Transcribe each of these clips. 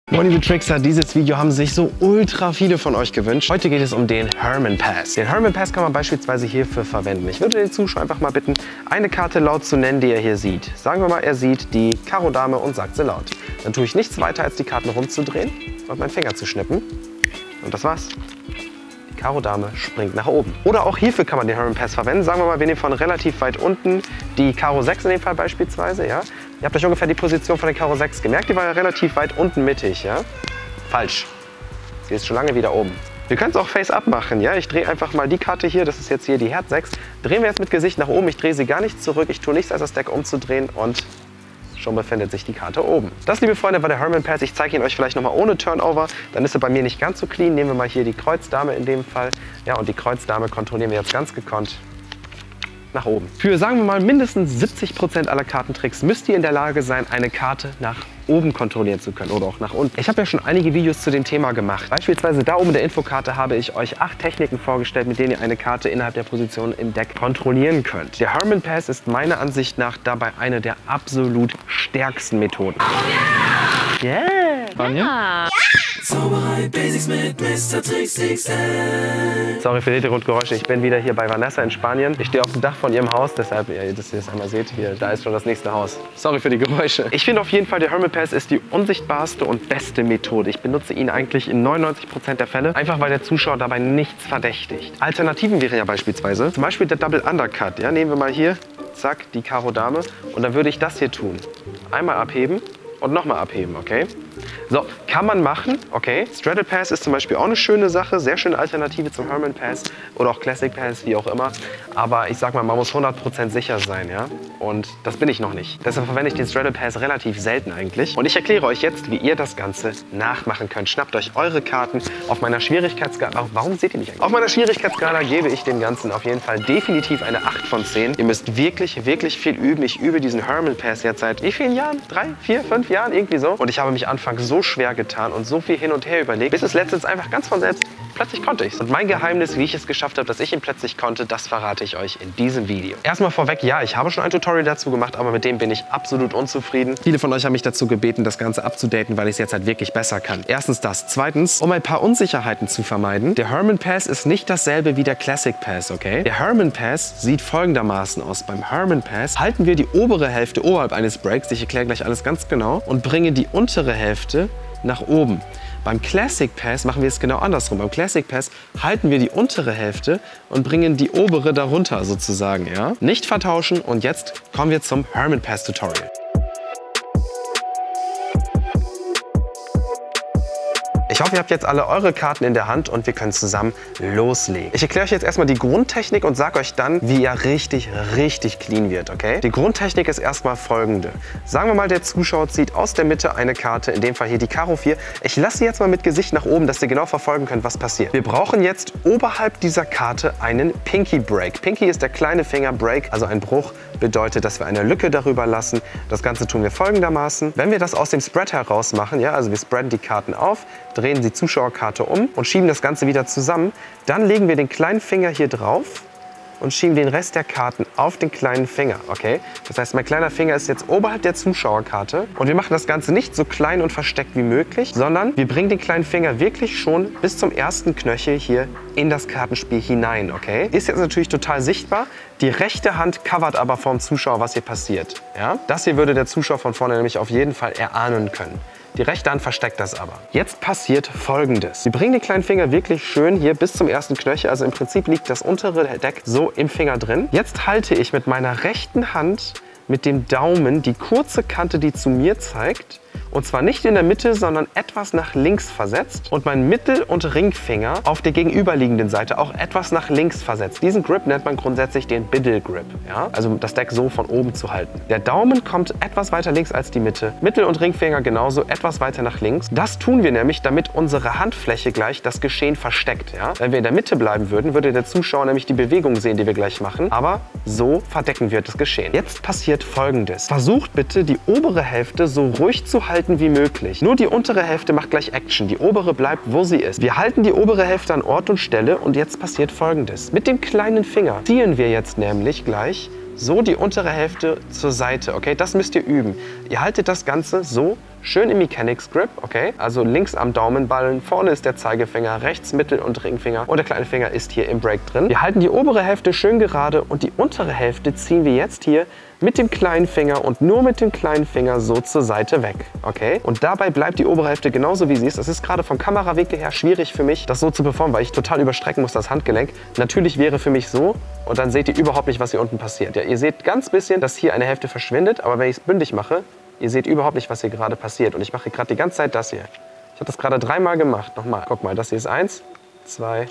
Moin liebe Trickster, dieses Video haben sich so ultra viele von euch gewünscht. Heute geht es um den Herman Pass. Den Herman Pass kann man beispielsweise hierfür verwenden. Ich würde den Zuschauer einfach mal bitten, eine Karte laut zu nennen, die er hier sieht. Sagen wir mal, er sieht die Karo Dame und sagt sie laut. Dann tue ich nichts weiter, als die Karten rumzudrehen und meinen Finger zu schnippen. Und das war's. Die Karo Dame springt nach oben. Oder auch hierfür kann man den Herman Pass verwenden. Sagen wir mal, wir nehmen von relativ weit unten die Karo 6 in dem Fall beispielsweise. Ja? Ihr habt euch ungefähr die Position von der Karo 6 gemerkt. Die war ja relativ weit unten mittig. Ja? Falsch. Sie ist schon lange wieder oben. Wir können es auch Face-Up machen. Ja? Ich drehe einfach mal die Karte hier. Das ist jetzt hier die Herz 6. Drehen wir jetzt mit Gesicht nach oben. Ich drehe sie gar nicht zurück. Ich tue nichts, als das Deck umzudrehen und schon befindet sich die Karte oben. Das, liebe Freunde, war der Herman Pass. Ich zeige ihn euch vielleicht nochmal ohne Turnover. Dann ist er bei mir nicht ganz so clean. Nehmen wir mal hier die Kreuzdame in dem Fall. Ja, und die Kreuzdame kontrollieren wir jetzt ganz gekonnt nach oben. Für, sagen wir mal, mindestens 70% aller Kartentricks müsst ihr in der Lage sein, eine Karte nach oben kontrollieren zu können oder auch nach unten. Ich habe ja schon einige Videos zu dem Thema gemacht. Beispielsweise da oben in der Infokarte habe ich euch 8 Techniken vorgestellt, mit denen ihr eine Karte innerhalb der Position im Deck kontrollieren könnt. Der Herman Pass ist meiner Ansicht nach dabei eine der absolut stärksten Methoden. Yeah! Ja. Zauberei Basics mit Mr. Tricks XL. Sorry für die Hintergrundgeräusche, ich bin wieder hier bei Vanessa in Spanien. Ich stehe auf dem Dach von ihrem Haus, deshalb, dass ihr das einmal seht, hier, da ist schon das nächste Haus. Sorry für die Geräusche. Ich finde auf jeden Fall, der Herman Pass ist die unsichtbarste und beste Methode. Ich benutze ihn eigentlich in 99% der Fälle, einfach weil der Zuschauer dabei nichts verdächtigt. Alternativen wären ja beispielsweise, zum Beispiel der Double Undercut. Ja, nehmen wir mal hier, zack, die Karo Dame und dann würde ich das hier tun. Einmal abheben und nochmal abheben, okay? So, kann man machen, okay. Straddle Pass ist zum Beispiel auch eine schöne Sache, sehr schöne Alternative zum Herman Pass oder auch Classic Pass, wie auch immer. Aber ich sag mal, man muss 100% sicher sein, ja. Und das bin ich noch nicht. Deshalb verwende ich den Straddle Pass relativ selten eigentlich. Und ich erkläre euch jetzt, wie ihr das Ganze nachmachen könnt. Schnappt euch eure Karten auf meiner Schwierigkeitsskala. Warum seht ihr mich eigentlich? Auf meiner Schwierigkeitsskala gebe ich dem Ganzen auf jeden Fall definitiv eine 8 von 10. Ihr müsst wirklich, wirklich viel üben. Ich übe diesen Herman Pass jetzt seit wie vielen Jahren? 3, 4, 5 Jahren? Irgendwie so. Und ich habe mich anfangs so schwer getan und so viel hin und her überlegt, bis es letztens einfach ganz von selbst plötzlich konnte ich es. Und mein Geheimnis, wie ich es geschafft habe, dass ich ihn plötzlich konnte, das verrate ich euch in diesem Video. Erstmal vorweg, ja, ich habe schon ein Tutorial dazu gemacht, aber mit dem bin ich absolut unzufrieden. Viele von euch haben mich dazu gebeten, das Ganze abzudaten, weil ich es jetzt halt wirklich besser kann. Erstens das. Zweitens, um ein paar Unsicherheiten zu vermeiden, der Herman Pass ist nicht dasselbe wie der Classic Pass, okay? Der Herman Pass sieht folgendermaßen aus. Beim Herman Pass halten wir die obere Hälfte oberhalb eines Breaks, ich erkläre gleich alles ganz genau, und bringen die untere Hälfte nach oben. Beim Classic Pass machen wir es genau andersrum. Beim Classic Pass halten wir die untere Hälfte und bringen die obere darunter sozusagen. Ja? Nicht vertauschen und jetzt kommen wir zum Herman Pass Tutorial. Ich hoffe, ihr habt jetzt alle eure Karten in der Hand und wir können zusammen loslegen. Ich erkläre euch jetzt erstmal die Grundtechnik und sage euch dann, wie ihr richtig clean wird, okay? Die Grundtechnik ist erstmal folgende. Sagen wir mal, der Zuschauer zieht aus der Mitte eine Karte, in dem Fall hier die Karo 4. Ich lasse sie jetzt mal mit Gesicht nach oben, dass ihr genau verfolgen könnt, was passiert. Wir brauchen jetzt oberhalb dieser Karte einen Pinky Break. Pinky ist der kleine Finger Break, also ein Bruch bedeutet, dass wir eine Lücke darüber lassen. Das Ganze tun wir folgendermaßen. Wenn wir das aus dem Spread heraus machen, ja, also wir spreaden die Karten auf, drehen die Zuschauerkarte um und schieben das Ganze wieder zusammen. Dann legen wir den kleinen Finger hier drauf und schieben den Rest der Karten auf den kleinen Finger, okay? Das heißt, mein kleiner Finger ist jetzt oberhalb der Zuschauerkarte und wir machen das Ganze nicht so klein und versteckt wie möglich, sondern wir bringen den kleinen Finger wirklich schon bis zum ersten Knöchel hier in das Kartenspiel hinein, okay? Ist jetzt natürlich total sichtbar. Die rechte Hand covert aber vom Zuschauer, was hier passiert, ja? Das hier würde der Zuschauer von vorne nämlich auf jeden Fall erahnen können. Die rechte Hand versteckt das aber. Jetzt passiert Folgendes. Wir bringen den kleinen Finger wirklich schön hier bis zum ersten Knöchel. Also im Prinzip liegt das untere Deck so im Finger drin. Jetzt halte ich mit meiner rechten Hand mit dem Daumen die kurze Kante, die zu mir zeigt. Und zwar nicht in der Mitte, sondern etwas nach links versetzt. Und mein Mittel- und Ringfinger auf der gegenüberliegenden Seite auch etwas nach links versetzt. Diesen Grip nennt man grundsätzlich den Biddle Grip. Ja? Also das Deck so von oben zu halten. Der Daumen kommt etwas weiter links als die Mitte. Mittel- und Ringfinger genauso etwas weiter nach links. Das tun wir nämlich, damit unsere Handfläche gleich das Geschehen versteckt. Ja? Wenn wir in der Mitte bleiben würden, würde der Zuschauer nämlich die Bewegung sehen, die wir gleich machen. Aber so verdecken wir das Geschehen. Jetzt passiert Folgendes. Versucht bitte, die obere Hälfte so ruhig zu halten wie möglich. Nur die untere Hälfte macht gleich Action. Die obere bleibt, wo sie ist. Wir halten die obere Hälfte an Ort und Stelle und jetzt passiert Folgendes. Mit dem kleinen Finger ziehen wir jetzt nämlich gleich so die untere Hälfte zur Seite, okay? Das müsst ihr üben. Ihr haltet das Ganze so schön im Mechanics Grip, okay? Also links am Daumenballen, vorne ist der Zeigefinger, rechts Mittel- und Ringfinger und der kleine Finger ist hier im Break drin. Wir halten die obere Hälfte schön gerade und die untere Hälfte ziehen wir jetzt hier mit dem kleinen Finger und nur mit dem kleinen Finger so zur Seite weg, okay? Und dabei bleibt die obere Hälfte genauso wie sie ist. Das ist gerade vom Kamerawinkel her schwierig für mich, das so zu performen, weil ich total überstrecken muss, das Handgelenk. Natürlich wäre für mich so und dann seht ihr überhaupt nicht, was hier unten passiert. Ja, ihr seht ganz bisschen, dass hier eine Hälfte verschwindet, aber wenn ich es bündig mache, ihr seht überhaupt nicht, was hier gerade passiert. Und ich mache gerade die ganze Zeit das hier. Ich habe das gerade 3-mal gemacht. Nochmal, guck mal, das hier ist 1, 2,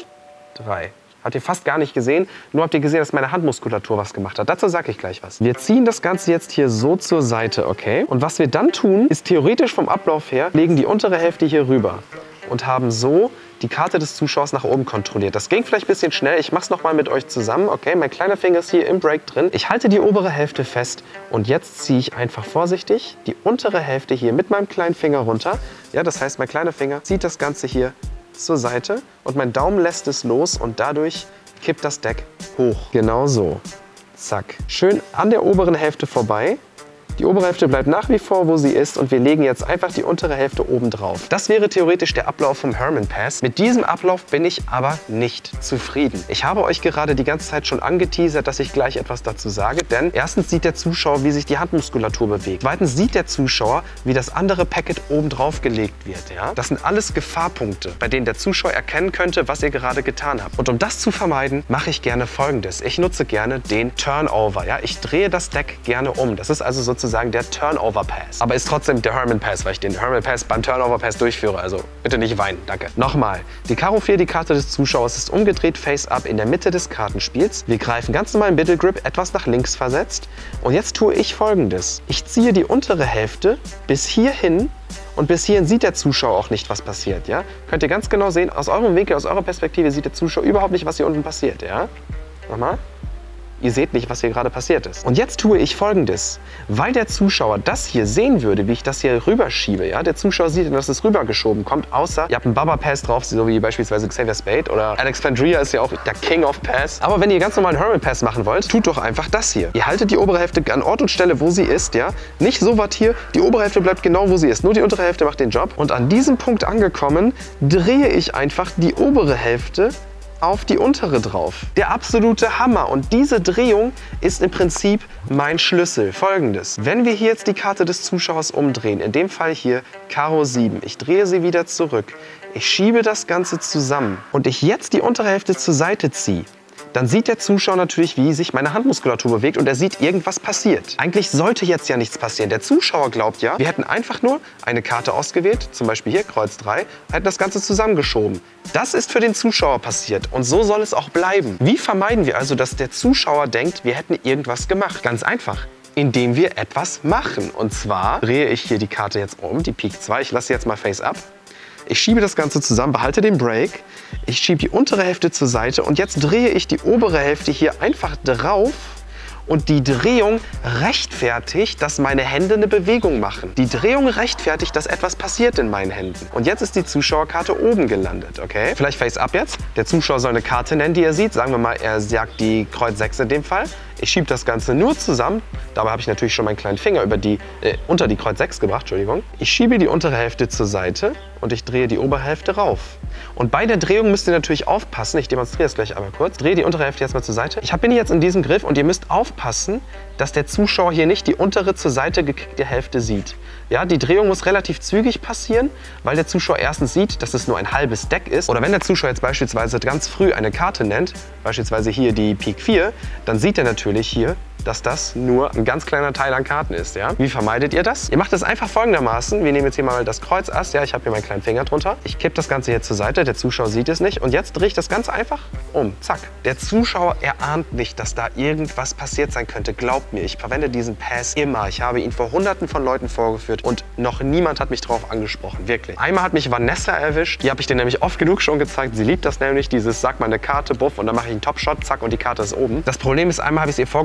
3. Habt ihr fast gar nicht gesehen, nur habt ihr gesehen, dass meine Handmuskulatur was gemacht hat. Dazu sage ich gleich was. Wir ziehen das Ganze jetzt hier so zur Seite, okay? Und was wir dann tun, ist theoretisch vom Ablauf her, legen die untere Hälfte hier rüber und haben so die Karte des Zuschauers nach oben kontrolliert. Das ging vielleicht ein bisschen schnell. Ich mache es nochmal mit euch zusammen, okay? Mein kleiner Finger ist hier im Break drin. Ich halte die obere Hälfte fest und jetzt ziehe ich einfach vorsichtig die untere Hälfte hier mit meinem kleinen Finger runter. Ja, das heißt, mein kleiner Finger zieht das Ganze hier zur Seite und mein Daumen lässt es los und dadurch kippt das Deck hoch. Genau so. Zack. Schön an der oberen Hälfte vorbei. Die obere Hälfte bleibt nach wie vor, wo sie ist und wir legen jetzt einfach die untere Hälfte oben drauf. Das wäre theoretisch der Ablauf vom Herman Pass. Mit diesem Ablauf bin ich aber nicht zufrieden. Ich habe euch gerade die ganze Zeit schon angeteasert, dass ich gleich etwas dazu sage, denn erstens sieht der Zuschauer, wie sich die Handmuskulatur bewegt. Zweitens sieht der Zuschauer, wie das andere Packet oben drauf gelegt wird. Ja? Das sind alles Gefahrpunkte, bei denen der Zuschauer erkennen könnte, was ihr gerade getan habt. Und um das zu vermeiden, mache ich gerne Folgendes. Ich nutze gerne den Turnover. Ja? Ich drehe das Deck gerne um. Das ist also sozusagen der Turnover Pass. Aber ist trotzdem der Herman Pass, weil ich den Herman Pass beim Turnover Pass durchführe. Also bitte nicht weinen, danke. Nochmal, die Karo 4, die Karte des Zuschauers, ist umgedreht face up in der Mitte des Kartenspiels. Wir greifen ganz normal im Middle Grip, etwas nach links versetzt. Und jetzt tue ich Folgendes. Ich ziehe die untere Hälfte bis hierhin und bis hierhin sieht der Zuschauer auch nicht, was passiert. Ja? Könnt ihr ganz genau sehen, aus eurem Winkel, aus eurer Perspektive sieht der Zuschauer überhaupt nicht, was hier unten passiert. Ja? Nochmal. Ihr seht nicht, was hier gerade passiert ist. Und jetzt tue ich Folgendes. Weil der Zuschauer das hier sehen würde, wie ich das hier rüberschiebe, ja, der Zuschauer sieht, dass es rübergeschoben kommt, außer ihr habt einen Baba Pass drauf, so wie beispielsweise Xavier Spade oder Alex Pandrea ist ja auch der King of Pass. Aber wenn ihr ganz normal einen Herman Pass machen wollt, tut doch einfach das hier. Ihr haltet die obere Hälfte an Ort und Stelle, wo sie ist, ja. Nicht so was hier, die obere Hälfte bleibt genau, wo sie ist. Nur die untere Hälfte macht den Job. Und an diesem Punkt angekommen, drehe ich einfach die obere Hälfte auf die untere drauf. Der absolute Hammer. Und diese Drehung ist im Prinzip mein Schlüssel. Folgendes. Wenn wir hier jetzt die Karte des Zuschauers umdrehen, in dem Fall hier Karo 7, ich drehe sie wieder zurück, ich schiebe das Ganze zusammen und ich jetzt die untere Hälfte zur Seite ziehe, dann sieht der Zuschauer natürlich, wie sich meine Handmuskulatur bewegt und er sieht, irgendwas passiert. Eigentlich sollte jetzt ja nichts passieren. Der Zuschauer glaubt ja, wir hätten einfach nur eine Karte ausgewählt, zum Beispiel hier Kreuz 3, hätten das Ganze zusammengeschoben. Das ist für den Zuschauer passiert und so soll es auch bleiben. Wie vermeiden wir also, dass der Zuschauer denkt, wir hätten irgendwas gemacht? Ganz einfach. Indem wir etwas machen. Und zwar drehe ich hier die Karte jetzt um, die Pik 2. Ich lasse sie jetzt mal face up. Ich schiebe das Ganze zusammen, behalte den Break. Ich schiebe die untere Hälfte zur Seite und jetzt drehe ich die obere Hälfte hier einfach drauf. Und die Drehung rechtfertigt, dass meine Hände eine Bewegung machen. Die Drehung rechtfertigt, dass etwas passiert in meinen Händen. Und jetzt ist die Zuschauerkarte oben gelandet, okay? Vielleicht face up jetzt. Der Zuschauer soll eine Karte nennen, die er sieht. Sagen wir mal, er sagt die Kreuz 6 in dem Fall. Ich schiebe das Ganze nur zusammen. Dabei habe ich natürlich schon meinen kleinen Finger unter die Kreuz 6 gebracht, Entschuldigung. Ich schiebe die untere Hälfte zur Seite und ich drehe die obere Hälfte rauf. Und bei der Drehung müsst ihr natürlich aufpassen. Ich demonstriere es gleich einmal kurz. Drehe die untere Hälfte jetzt mal zur Seite. Ich bin jetzt in diesem Griff und ihr müsst aufpassen, dass der Zuschauer hier nicht die untere zur Seite gekickte Hälfte sieht. Ja, die Drehung muss relativ zügig passieren, weil der Zuschauer erstens sieht, dass es nur ein halbes Deck ist. Oder wenn der Zuschauer jetzt beispielsweise ganz früh eine Karte nennt, beispielsweise hier die Pik 4, dann sieht er natürlich hier, dass das nur ein ganz kleiner Teil an Karten ist. Ja? Wie vermeidet ihr das? Ihr macht es einfach folgendermaßen. Wir nehmen jetzt hier mal das Kreuz Ass. Ja, ich habe hier meinen kleinen Finger drunter. Ich kippe das Ganze hier zur Seite. Der Zuschauer sieht es nicht. Und jetzt drehe ich das Ganze einfach um. Zack. Der Zuschauer erahnt nicht, dass da irgendwas passiert sein könnte. Glaubt mir, ich verwende diesen Pass immer. Ich habe ihn vor Hunderten von Leuten vorgeführt und noch niemand hat mich darauf angesprochen. Wirklich. Einmal hat mich Vanessa erwischt. Die habe ich dir nämlich oft genug schon gezeigt. Sie liebt das nämlich. Dieses, sag mal eine Karte, buff, und dann mache ich einen Top-Shot, zack, und die Karte ist oben. Das Problem ist, einmal habe ich es ihr vorgeführt und ich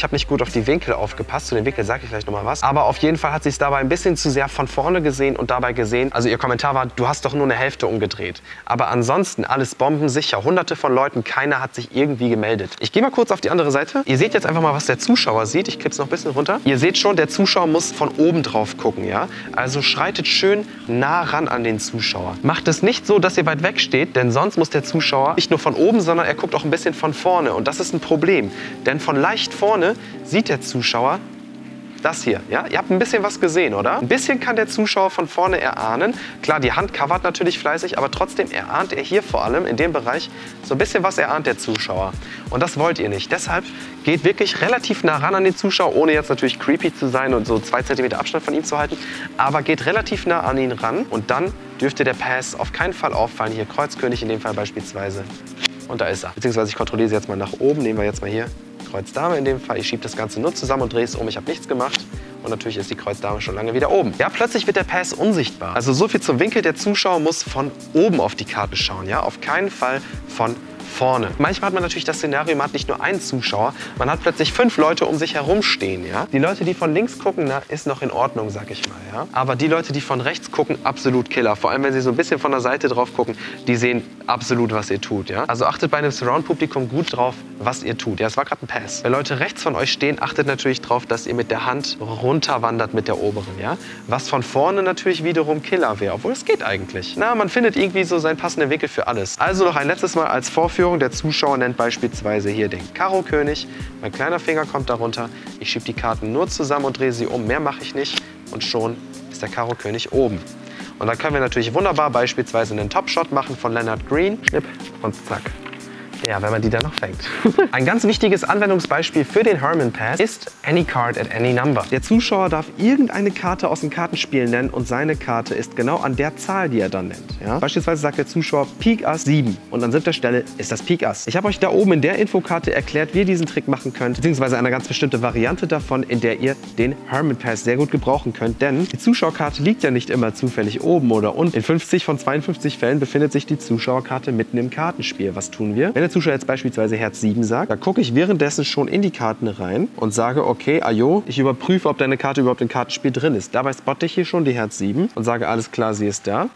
habe nicht gut auf die Winkel aufgepasst. Zu den Winkeln sage ich gleich nochmal was. Aber auf jeden Fall hat sie es dabei ein bisschen zu sehr von vorne gesehen und dabei gesehen, also ihr Kommentar war, du hast doch nur eine Hälfte umgedreht. Aber ansonsten alles bombensicher. Hunderte von Leuten, keiner hat sich irgendwie gemeldet. Ich gehe mal kurz auf die andere Seite. Ihr seht jetzt einfach mal, was der Zuschauer sieht. Ich klipp's noch ein bisschen runter. Ihr seht schon, der Zuschauer muss von oben drauf gucken, ja? Also schreitet schön nah ran an den Zuschauer. Macht es nicht so, dass ihr weit weg steht, denn sonst muss der Zuschauer nicht nur von oben, sondern er guckt auch ein bisschen von vorne. Und das ist ein Problem, denn von leicht vorne sieht der Zuschauer das hier, ja? Ihr habt ein bisschen was gesehen, oder? Ein bisschen kann der Zuschauer von vorne erahnen. Klar, die Hand covert natürlich fleißig, aber trotzdem erahnt er hier vor allem in dem Bereich so ein bisschen was erahnt der Zuschauer. Und das wollt ihr nicht. Deshalb geht wirklich relativ nah ran an den Zuschauer, ohne jetzt natürlich creepy zu sein und so 2 cm Abstand von ihm zu halten. Aber geht relativ nah an ihn ran und dann dürfte der Pass auf keinen Fall auffallen. Hier Kreuzkönig in dem Fall beispielsweise. Und da ist er. Beziehungsweise ich kontrolliere sie jetzt mal nach oben. Nehmen wir jetzt mal hier Kreuz Dame in dem Fall. Ich schiebe das Ganze nur zusammen und drehe es um. Ich habe nichts gemacht. Und natürlich ist die Kreuz Dame schon lange wieder oben. Ja, plötzlich wird der Pass unsichtbar. Also so viel zum Winkel. Der Zuschauer muss von oben auf die Karte schauen. Ja, auf keinen Fall von vorne. Manchmal hat man natürlich das Szenario, man hat nicht nur einen Zuschauer, man hat plötzlich 5 Leute um sich herum stehen. Ja? Die Leute, die von links gucken, na, ist noch in Ordnung, sag ich mal. Ja? Aber die Leute, die von rechts gucken, absolut Killer. Vor allem, wenn sie so ein bisschen von der Seite drauf gucken, die sehen absolut, was ihr tut. Ja? Also achtet bei einem Surround-Publikum gut drauf, was ihr tut. Ja, es war gerade ein Pass. Wenn Leute rechts von euch stehen, achtet natürlich drauf, dass ihr mit der Hand runterwandert mit der oberen. Ja? Was von vorne natürlich wiederum Killer wäre, obwohl es geht eigentlich. Na, man findet irgendwie so seinen passenden Winkel für alles. Also noch ein letztes Mal als Vorführung. Der Zuschauer nennt beispielsweise hier den Karo-König. Mein kleiner Finger kommt darunter. Ich schiebe die Karten nur zusammen und drehe sie um. Mehr mache ich nicht. Und schon ist der Karo-König oben. Und da können wir natürlich wunderbar beispielsweise einen Top-Shot machen von Leonard Green. Schnipp und zack. Ja, wenn man die dann noch fängt. Ein ganz wichtiges Anwendungsbeispiel für den Herman Pass ist Any Card at Any Number. Der Zuschauer darf irgendeine Karte aus dem Kartenspiel nennen und seine Karte ist genau an der Zahl, die er dann nennt. Ja? Beispielsweise sagt der Zuschauer Pik Ass 7 und an 7. Stelle ist das Pik Ass. Ich habe euch da oben in der Infokarte erklärt, wie ihr diesen Trick machen könnt, beziehungsweise eine ganz bestimmte Variante davon, in der ihr den Herman Pass sehr gut gebrauchen könnt, denn die Zuschauerkarte liegt ja nicht immer zufällig oben oder unten. In 50 von 52 Fällen befindet sich die Zuschauerkarte mitten im Kartenspiel. Was tun wir? Wenn der Zuschauer jetzt beispielsweise Herz 7 sagt, da gucke ich währenddessen schon in die Karten rein und sage, okay, ajo, ich überprüfe, ob deine Karte überhaupt im Kartenspiel drin ist. Dabei spotte ich hier schon die Herz 7 und sage, alles klar, sie ist da.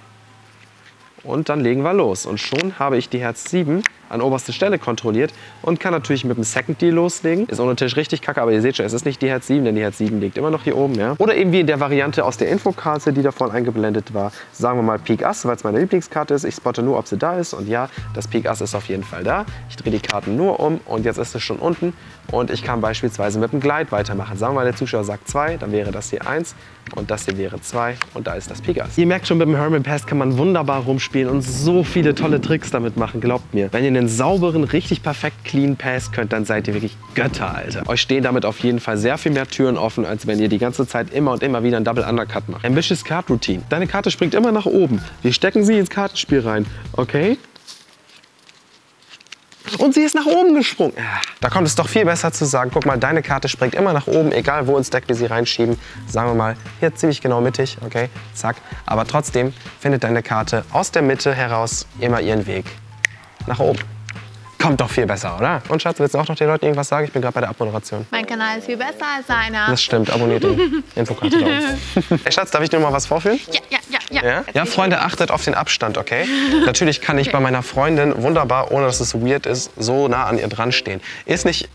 Und dann legen wir los. Und schon habe ich die Herz 7 an oberste Stelle kontrolliert und kann natürlich mit dem Second Deal loslegen. Ist ohne Tisch richtig kacke, aber ihr seht schon, es ist nicht die Herz 7, denn die Herz 7 liegt immer noch hier oben. Ja? Oder eben wie in der Variante aus der Infokarte, die davon eingeblendet war. Sagen wir mal Pik Ass, weil es meine Lieblingskarte ist. Ich spotte nur, ob sie da ist. Und ja, das Pik Ass ist auf jeden Fall da. Ich drehe die Karten nur um und jetzt ist es schon unten. Und ich kann beispielsweise mit dem Glide weitermachen. Sagen wir mal, der Zuschauer sagt 2, dann wäre das hier 1 und das hier wäre 2 und da ist das Pik Ass. Ihr merkt schon, mit dem Herman Pass kann man wunderbar rumspielen und so viele tolle Tricks damit machen, glaubt mir. Wenn ihr einen sauberen, richtig perfekt clean Pass könnt, dann seid ihr wirklich Götter, Alter. Euch stehen damit auf jeden Fall sehr viel mehr Türen offen, als wenn ihr die ganze Zeit immer und immer wieder einen Double Undercut macht. Ambitious Card Routine. Deine Karte springt immer nach oben. Wir stecken sie ins Kartenspiel rein, okay? Und sie ist nach oben gesprungen. Da kommt es doch viel besser zu sagen, guck mal, deine Karte springt immer nach oben, egal wo ins Deck wir sie reinschieben. Sagen wir mal, hier ziemlich genau mittig, okay, zack. Aber trotzdem findet deine Karte aus der Mitte heraus immer ihren Weg nach oben. Kommt doch viel besser, oder? Und Schatz, willst du auch noch den Leuten irgendwas sagen? Ich bin gerade bei der Abmoderation. Mein Kanal ist viel besser als deiner. Das stimmt, abonniert die Infokarte da oben. Hey Schatz, darf ich dir mal was vorführen? Ja. Ja, Freunde, achtet auf den Abstand, okay? Natürlich kann ich bei meiner Freundin wunderbar, ohne dass es so weird ist, so nah an ihr dran stehen. Ist nicht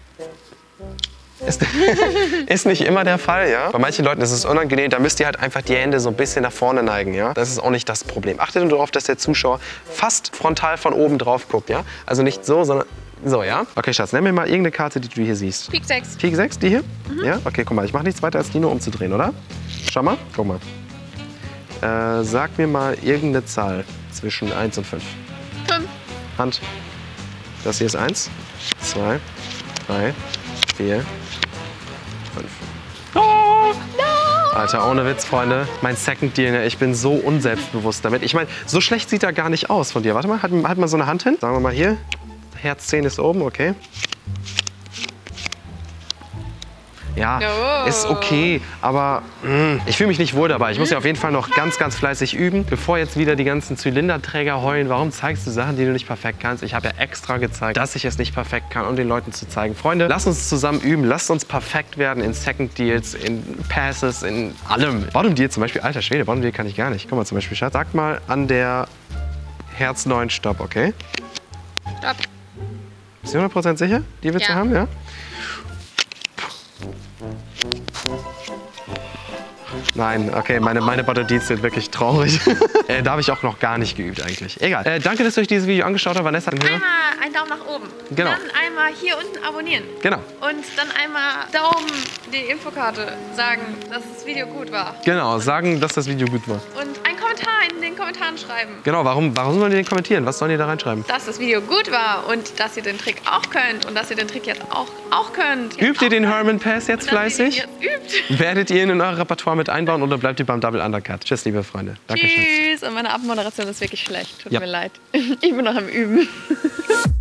immer der Fall, ja? Bei manchen Leuten ist es unangenehm, da müsst ihr halt einfach die Hände so ein bisschen nach vorne neigen, ja? Das ist auch nicht das Problem. Achtet nur darauf, dass der Zuschauer fast frontal von oben drauf guckt, ja? Also nicht so, sondern so, ja? Okay, Schatz, nenn mir mal irgendeine Karte, die du hier siehst. Pik 6. Pik 6, die hier? Ja? Okay, guck mal, ich mache nichts weiter, als die nur umzudrehen, oder? Schau mal, guck mal. Sag mir mal irgendeine Zahl zwischen 1 und 5. 5. Hand. Das hier ist 1, 2, 3, 4, 5. Oh, no. Alter, ohne Witz, Freunde. Mein Second Deal, ne? Ich bin so unselbstbewusst damit. Ich meine, so schlecht sieht er gar nicht aus von dir. Warte mal, halt mal so eine Hand hin. Sagen wir mal hier. Herz 10 ist oben, okay. Ja, Oh. ist okay, aber ich fühle mich nicht wohl dabei. Ich muss ja auf jeden Fall noch ganz, ganz fleißig üben, bevor jetzt wieder die ganzen Zylinderträger heulen. Warum zeigst du Sachen, die du nicht perfekt kannst? Ich habe ja extra gezeigt, dass ich es nicht perfekt kann, um den Leuten zu zeigen. Freunde, lasst uns zusammen üben, lasst uns perfekt werden in Second Deals, in Passes, in allem. Bottom Deal zum Beispiel, alter Schwede, Bottom Deal kann ich gar nicht. Guck mal zum Beispiel, Schatz, sag mal an der Herz 9 Stopp, okay? Stopp. Bist du 100% sicher, die willst du Ja. haben, ja? Nein, okay, meine Bottom Deals sind wirklich traurig. Da habe ich auch noch gar nicht geübt eigentlich. Egal. Danke, dass du euch dieses Video angeschaut hast, Vanessa. Einmal einen Daumen nach oben. Genau. Dann einmal hier unten abonnieren. Genau. Und dann einmal Daumen, die Infokarte, sagen, dass das Video gut war. Genau, sagen, dass das Video gut war. Und einen Kommentar in den Kommentaren schreiben. Genau, warum sollen die den kommentieren? Was sollen die da reinschreiben? Dass das Video gut war und dass ihr den Trick auch könnt und dass ihr den Trick jetzt auch könnt. Übt ihr den Herman Pass jetzt Und dass ihr den fleißig? jetzt übt. Werdet ihr ihn in euer Repertoire mit einbauen oder bleibt ihr beim Double Undercut? Tschüss, liebe Freunde. Dankeschön. Tschüss. Und meine Abmoderation ist wirklich schlecht. Tut Ja. mir leid. Ich bin noch am Üben.